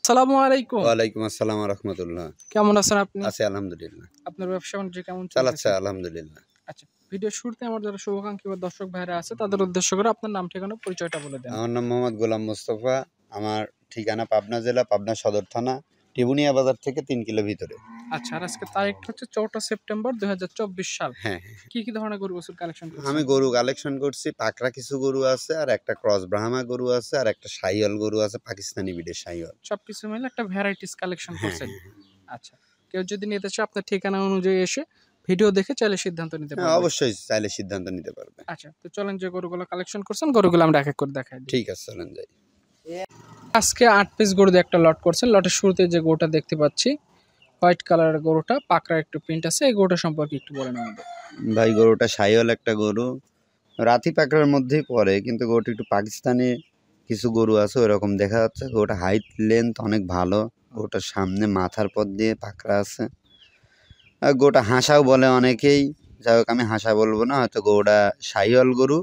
আসসালামু আলাইকুম। ওয়ালাইকুম আসসালাম ওয়া রাহমাতুল্লাহ। কেমন আছেন আপনি? আছি আলহামদুলিল্লাহ। আপনার ব্যবসা-বাণিজ্য কেমন চালাচ্ছে চলতেছে? আলহামদুলিল্লাহ। আচ্ছা, ভিডিওর শুরুতে আমার যারা শুভাকাঙ্ক্ষী বা দর্শক ভাইরা আছে তাদের উদ্দেশ্য করে আপনার নাম, ঠিকানা, পরিচয়টা বলে দেন। আমার নাম মোহাম্মদ গোলাম মোস্তফা। আমার ঠিকানা পাবনা জেলা, পাবনা সদর থানা, টিবুনিয়া বাজার থেকে ৩ কিলো ভিতরে। আচ্ছা, আর আজকে তারিখটা হচ্ছে 4টা সেপ্টেম্বর 2024 সাল। হ্যাঁ, কি ধরনের গরু বাছুর কালেকশন করছেন? আমি গরু কালেকশন করছি। পাকড়া কিছু গরু আছে, আর একটা ক্রস ব্রাহ্মা গরু আছে, আর একটা শাহিওয়াল গরু আছে, পাকিস্তানি ব্রিডের শাহিওয়াল। সবকিছু মিলে একটা ভ্যারাইটিস কালেকশন হ্যাঁ, করছেন। আচ্ছা, কেউ যদি নিতে চায় আপনার ঠিকানা অনুযায়ী এসে ভিডিও দেখে চাইলে সিদ্ধান্ত নিতে হ্যাঁ, পারবে। অবশ্যই চাইলে সিদ্ধান্ত নিতে পারবে। আচ্ছা, তো চলেন যে গরুগুলো কালেকশন করছেন গরুগুলো আমরা এক এক করে দেখাই দিই। ঠিক আছে, চলেন যাই। আজকে 8 পিস গরু দিয়ে একটা লট করছেন। লটের শুরুতে যে গরুটা দেখতে পাচ্ছি হোয়াইট কালারের গরুটা, পাকড়া একটু প্রিন্ট আছে, এই গরুটা সম্পর্কে একটু বলেন আমাদের। ভাই, গরুটা শাহিওয়াল একটা গরু, রাতি পাকড়ার মধ্যেই পড়ে, কিন্তু গরুটা একটু পাকিস্তানি কিছু গরু আছে ওইরকম দেখা যাচ্ছে। গরুটা হাইট লেন্থ অনেক ভালো। গরুটার সামনে মাথার পর দিয়ে পাকড়া আছে। আর গরুটা হাঁসাও বলে অনেকেই, যাই হোক আমি হাঁসা বলবো না, হয়তো গরুটা শাহিওয়াল গরু।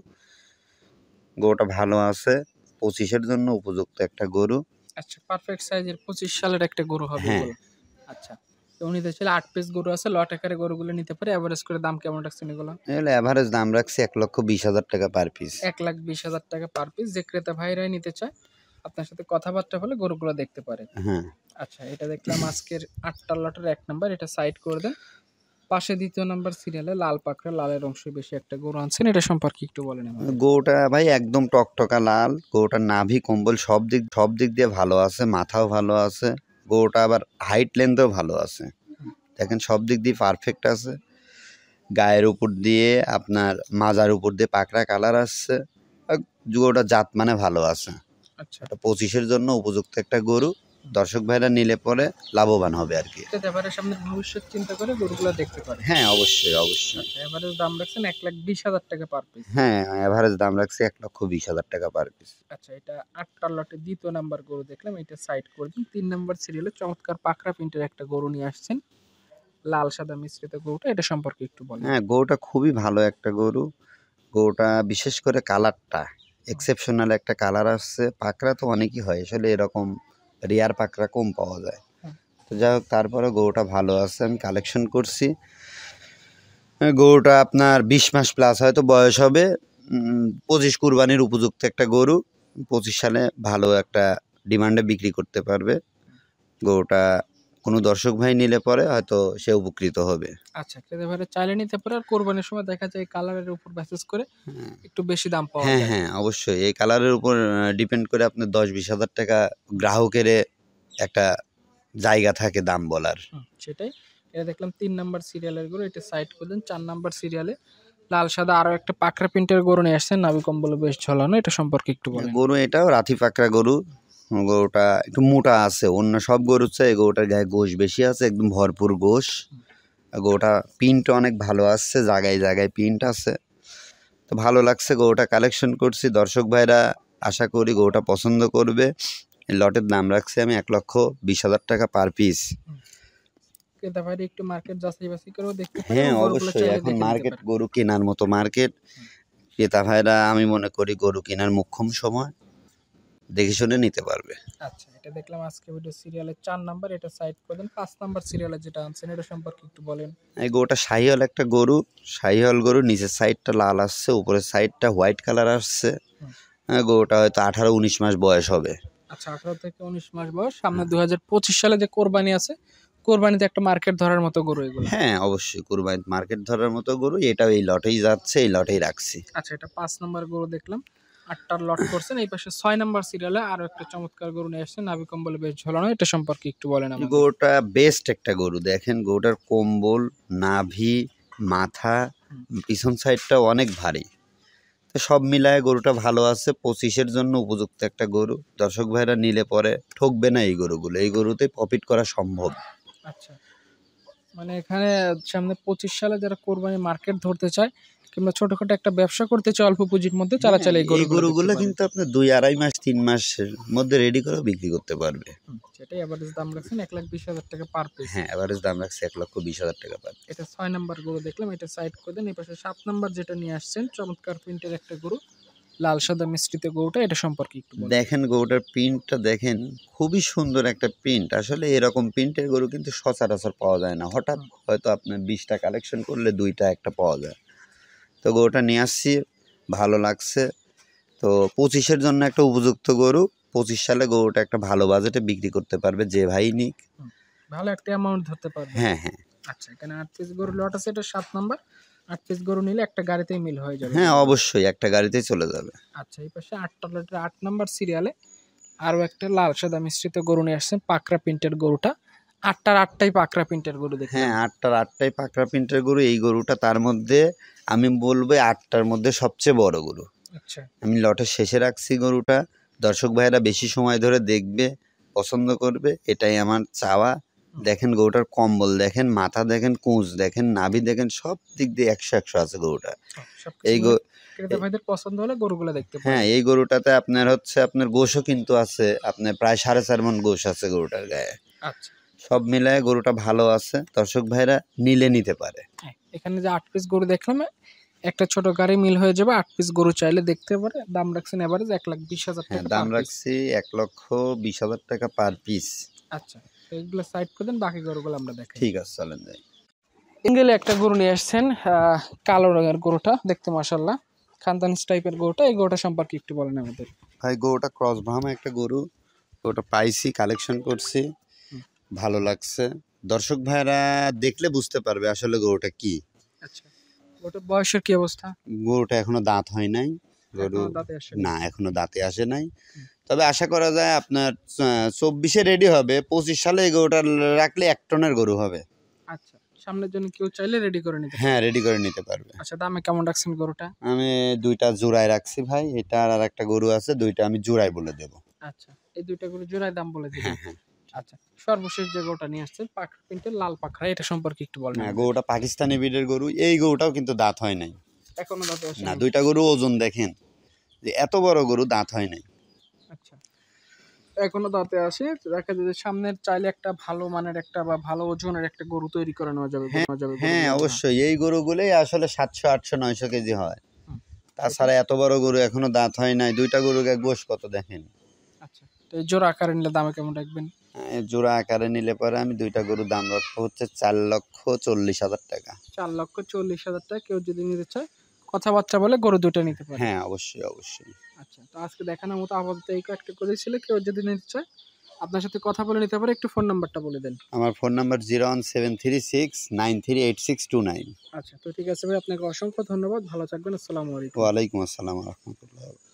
গরুটা ভালো আছে, 25-এর জন্য উপযুক্ত একটা গরু। আচ্ছা, পারফেক্ট সাইজের 25 সালের একটা গরু হবে হ্যাঁ, এগুলো। আচ্ছা, তো উনি চাইলে 8 পিস গরু আছে, লট আকারে গরুগুলো নিতে পারে। এভারেজ করে দাম কেমন রাখছেন এগুলো? এগুলো অ্যাভারেজ দাম রাখছি 1,20,000 টাকা পার পিস। 1,20,000 টাকা পার পিস। যে ক্রেতা ভাইরাই নিতে চায় আপনার সাথে কথাবার্তা বলে গরুগুলো দেখতে পারে। হ্যাঁ, আচ্ছা, এটা দেখলাম আজকের 8টা লটের 1 নাম্বার, এটা সাইড করে দেন। পাশে 2য় নাম্বার সিরিয়ালে লাল পাকড়া, লালের অংশ বেশি একটা গরু আনছেন, এটা সম্পর্কে একটু বলেন আমাদের। গরুটা ভাই একদম টকটকা লাল। গরুটার নাভি কম্বল সব দিক দিয়ে ভালো আছে, মাথাও ভালো আছে। গরুটা আবার হাইট লেন্থও ভালো আছে। দেখেন সব দিক দিয়ে পারফেক্ট আছে। গায়ের উপর দিয়ে আপনার মাজার উপর দিয়ে পাকড়া কালার আসছে। আর গরুটা জাত মানে ভালো আছে। আচ্ছা, এটা 25-এর জন্য উপযুক্ত একটা গরু। দর্শক ভাইরা নিলে পরে লাভবান হবে আর কি। এটা এবারে সামনে ভবিষ্যৎ চিন্তা করে গরুগুলো দেখতে পারে। হ্যাঁ, অবশ্যই অবশ্যই। আচ্ছা, এভারেজ দাম রাখছেন 1,20,000 টাকা পার পিস। হ্যাঁ, অ্যাভারেজ দাম রাখছি 1,20,000 টাকা পার পিস। আচ্ছা, এটা 8টা লটে 2য় নাম্বার গরু দেখলাম, এটা সাইড করে দিন। 3 নাম্বার সিরিয়ালে চমৎকার পাকড়া প্রিন্টের একটা গরু নিয়ে আসছেন, লাল সাদা মিশ্রিত গরুটা, এটা সম্পর্কে একটু বলেন। হ্যাঁ, গরুটা খুবই ভালো একটা গরু। গরুটা বিশেষ করে কালারটা এক্সেপশনাল একটা কালার আসছে। পাকড়া তো অনেকই হয়, আসলে এরকম রেয়ার পাকড়া কম পাওয়া যায়। হুম। তো যাই হোক, তারপরে গরুটা ভালো আছে, আমি কালেকশন করছি। গরুটা আপনার 20 মাস প্লাস হয়তো বয়স হবে। 25 কুরবানির উপযুক্ত একটা গরু। 25 সালে ভালো একটা ডিমান্ডে বিক্রি করতে পারবে। গরুটা কোনো দর্শক ভাই নিলে পরে হয়তো সে উপকৃত হবে। আচ্ছা, ক্রেতা ভাইরা চাইলে নিতে পারে। আর কোরবানির সময় দেখা যায় কালারের উপর বেসিস করে একটু বেশি দাম পাওয়া হ্যাঁ, যায়। হ্যাঁ, অবশ্যই। এই কালারের উপর ডিপেন্ড করে আপনার 10-20 হাজার টাকা গ্রাহকের একটা জায়গা থাকে দাম বলার। সেটাই। এটা দেখলাম 3 নাম্বার সিরিয়ালের গরু, এটা সাইড করে দেন। 4 নাম্বার সিরিয়ালে লাল সাদা আরো একটা পাকড়া প্রিন্টের গরু নিয়ে আসছেন, নাভি কম্বলে বেশ ঝোলানো, এটা সম্পর্কে একটু বলেন। গরু এটাও রাতি পাকড়া গরু। গরুটা একটু মোটা আছে, অন্য সব গরুর চেয়ে এই গরুটার গায়ে গোশ বেশি আছে, একদম ভরপুর গোশ। গরুটা প্রিন্ট অনেক ভালো আসছে, জায়গায় জায়গায় প্রিন্ট আছে। তো ভালো লাগছে, গরুটা কালেকশন করছি। দর্শক ভাইরা আশা করি গরুটা পছন্দ করবে। এই লটের দাম রাখছি আমি 1,20,000 টাকা পার পিস। ক্রেতা ভাইরা একটু মার্কেট যাচাই বাছাই করেও দেখতে পারে হ্যাঁ, এবং গরুগুলো অবশ্যই। চাইলে এখন দেখে নিতে মার্কেট পারে। গরু কেনার মতো মার্কেট। ক্রেতা ভাইরা আমি মনে করি গরু কেনার মোক্ষম সময়, দেখে শুনে নিতে পারবে। আচ্ছা, এটা দেখলাম আজকে ভিডিও সিরিয়ালের 4 নাম্বার, এটা সাইড করে দেন। 5 নাম্বার সিরিয়ালে যেটা আনছেন এটা সম্পর্কে একটু বলেন। এই গরুটা শাহিওয়াল একটা গরু। শাহিওয়াল গরু, নিচের সাইডটা লাল আসছে, উপরের সাইডটা হোয়াইট কালার আসছে। গরুটা হয়তো 18-19 মাস বয়স হবে। আচ্ছা, 18 থেকে 19 মাস বয়স। সামনে 2025 সালে যে কোরবানি আছে, কোরবানিতে একটা মার্কেট ধরার মতো গরু এগুলো। হ্যাঁ, অবশ্যই কুরবানির মার্কেট ধরার মতো গরু। এটাও এই লটেই যাচ্ছে, এই লটেই রাখছি। আচ্ছা, এটা 5 নাম্বার গরু দেখলাম, 8টার লট করছেন। এই পাশে 6 নাম্বার সিরিয়ালে আরো একটা চমৎকার গরু নিয়ে আসছেন, নাভি কম্বলে বেশ ঝোলানো, এটা সম্পর্কে একটু বলেন আমাদের। গরুটা বেস্ট একটা গরু। দেখেন গরুটার কম্বল, নাভি, মাথা, পিছন সাইডটা অনেক ভারী। তো সব মিলায় গরুটা ভালো আছে। 25-এর জন্য উপযুক্ত একটা গরু। দর্শক ভাইরা নিলে পরে ঠকবে না এই গরুগুলো। এই গরুতে প্রফিট করা সম্ভব। আচ্ছা, মানে এখানে সামনে 25 সালে যারা কোরবানি মার্কেট ধরতে চায় কিংবা ছোটখাটো একটা ব্যবসা করতে চায় অল্প পুঁজির মধ্যে, তারা চাইলে এই এই গরুগুলো গরুগুলো কিন্তু আপনি 2-2.5 মাস 3 মাসের মধ্যে রেডি করেও বিক্রি করতে পারবে। সেটাই এভারেজ দাম রাখছেন 1,20,000 টাকা পার পিস। হ্যাঁ, এভারেজ দাম রাখছে 1,20,000 টাকা পার পিস। এটা 6 নাম্বার গরু দেখলাম, এটা সাইড করে দেন। এই পাশে 7 নাম্বার যেটা নিয়ে আসছেন, চমৎকার প্রিন্টের একটা গরু, লাল সাদা মিশ্রিত গরুটা, এটা সম্পর্কে একটু বলুন। দেখেন গরুটার প্রিন্টটা দেখেন, খুবই সুন্দর একটা প্রিন্ট। আসলে এরকম প্রিন্টের গরু কিন্তু সচরাচর পাওয়া যায় না। হঠাৎ হয়তো আপনার 20টা কালেকশন করলে 2টা একটা পাওয়া যায়। তো গরুটা নিয়ে আসছি, ভালো লাগছে। তো 25-এর জন্য একটা উপযুক্ত গরু। 25 সালে গরুটা একটা ভালো বাজেটে বিক্রি করতে পারবে যে ভাই নিক। ভালো একটা অ্যামাউন্ট ধরতে পারবে। হ্যাঁ হ্যাঁ আচ্ছা, এখানে 8 পিস গরু লট আছে, এটা 7 নাম্বার। 8 পিস গরু নিলে একটা গাড়িতেই মিল হয়ে যাবে। হ্যাঁ, অবশ্যই একটা গাড়িতেই চলে যাবে। আচ্ছা, এই পাশে 8টা লটের 8 নাম্বার সিরিয়ালে আরো একটা লাল সাদা মিশ্রিত গরু নিয়ে আসছেন, পাকড়া প্রিন্টের গরুটা। 8টার 8টাই পাকড়া প্রিন্টের গরু দেখলাম। হ্যাঁ, 8টার 8টাই পাকড়া প্রিন্টের গরু। এই গরুটা তার মধ্যে আমি বলবো 8টার মধ্যে সবচেয়ে বড় গরু। আচ্ছা, আমি লটের শেষে রাখছি গরুটা। দর্শক ভাইয়েরা বেশি সময় ধরে দেখবে, পছন্দ করবে, এটাই আমার চাওয়া। দেখেন গরুটার কম্বল দেখেন, মাথা দেখেন, কুঁচ দেখেন, নাভি দেখেন, সব দিক দিয়ে 100 আছে গরুটা। এই ক্রেতা ভাইদের পছন্দ হলে গরুগুলো দেখতে পারেন। হ্যাঁ, এই গরুটাতে আপনার হচ্ছে আপনার গোশও কিন্তু আছে, আপনার প্রায় 4.5 মণ গোশ আছে গরুটার গায়ে। আচ্ছা, সব মিলায় গরুটা ভালো আছে, দর্শক ভাইরা নিলে নিতে পারে। হ্যাঁ, এখানে যে 8 পিস গরু দেখলাম, একটা ছোট গাড়ি মিল হয়ে যাবে। 8 পিস গরু চাইলে দেখতে পারে। দাম রাখছেন এভারেজ 1,20,000 হ্যাঁ, টাকা দাম per piece। রাখছি 1,20,000 টাকা পার পিস। আচ্ছা, তো এইগুলো সাইড করে দেন, বাকি গরুগুলো আমরা দেখাই। ঠিক আছে, চলেন যাই। সিঙ্গেলে একটা গরু নিয়ে আসছেন, কালো রঙের গরুটা দেখতে মাশাআল্লাহ খানদানিস টাইপের গরুটা। এই গরুটা সম্পর্কে একটু বলেন আমাদের। ভাই গরুটা ক্রস ব্রাহ্মা একটা গরু। গরুটা পাইছি, কালেকশন করছি, ভালো লাগছে। দর্শক ভাইরা দেখলে বুঝতে পারবে আসলে গরুটা কি। আচ্ছা, গরুটার বয়সের কি অবস্থা? গরুটা এখনো দাঁত হয় নাই। গরু এখনো দাঁতে আসেনি? না, এখনো দাঁতে আসে নাই। তবে আশা করা যায় আপনার 24-এ রেডি হবে। 25 সালে এই গরুটা রাখলে 1 টনের গরু হবে। আচ্ছা, সামনের জন্য কেউ চাইলে রেডি করে নিতে পারে। হ্যাঁ, রেডি করে নিতে পারবে। আচ্ছা, দামে কেমন রাখছেন গরুটা? আমি 2টা জোড়ায় রাখছি ভাই। এটা আর একটা গরু আছে, 2টা আমি জোড়ায় বলে দেব। আচ্ছা, এই দুইটা গরু জোড়ায় দাম বলে দিবেন। হ্যাঁ হ্যাঁ আচ্ছা, সর্বশেষ যে গরুটা নিয়ে আসছেন পাকড়া প্রিন্টের লাল পাকড়া, এটা সম্পর্কে একটু বলেন। হ্যাঁ, গরুটা পাকিস্তানি ব্রিডের গরু। এই গরুটাও কিন্তু দাঁত হয় নাই। এখনো দাঁতে না, আসেনি? 2টা গরু ওজন দেখেন, যে এত বড় গরু দাঁত হয় নাই। আচ্ছা, এখনো দাঁতে আসে। দেখা যায় যে সামনের চাইলে একটা ভালো মানের একটা বা ভালো ওজনের একটা গরু তৈরি করে নেওয়া যাবে। হ্যাঁ, অবশ্যই এই গরুগুলোই আসলে 700, 800, 900 কেজি হয়। হুম। তাছাড়া এত বড় গরু এখনো দাঁত হয় নাই। 2টা গরুর গোশ কত দেখেন। আচ্ছা, তো এই জোড়া আকারে নিলে দামে কেমন রাখবেন? জোড়া আকারে নিলে পরে আমি 2টা গরু দাম রাখবো হচ্ছে 4,40,000 টাকা। 4,40,000 টাকা। কেউ যদি নিতে চায় কথাবার্তা বলে গরু দুটো নিতে পারে। হ্যাঁ, অবশ্যই অবশ্যই। আচ্ছা, তো আজকে দেখানোর মতো আপাতত এই কয়েকটা গরু ছিল। কেউ যদি নিতে চায় আপনার সাথে কথা বলে নিতে পারে। একটু ফোন নাম্বারটা বলে দেন। আমার ফোন নাম্বার 01736938629। আচ্ছা, তো ঠিক আছে ভাই, আপনাকে অসংখ্য ধন্যবাদ। ভালো থাকবেন। আসসালামু আলাইকুম। ওয়ালাইকুম আসসালাম রহমতুল্লাহ।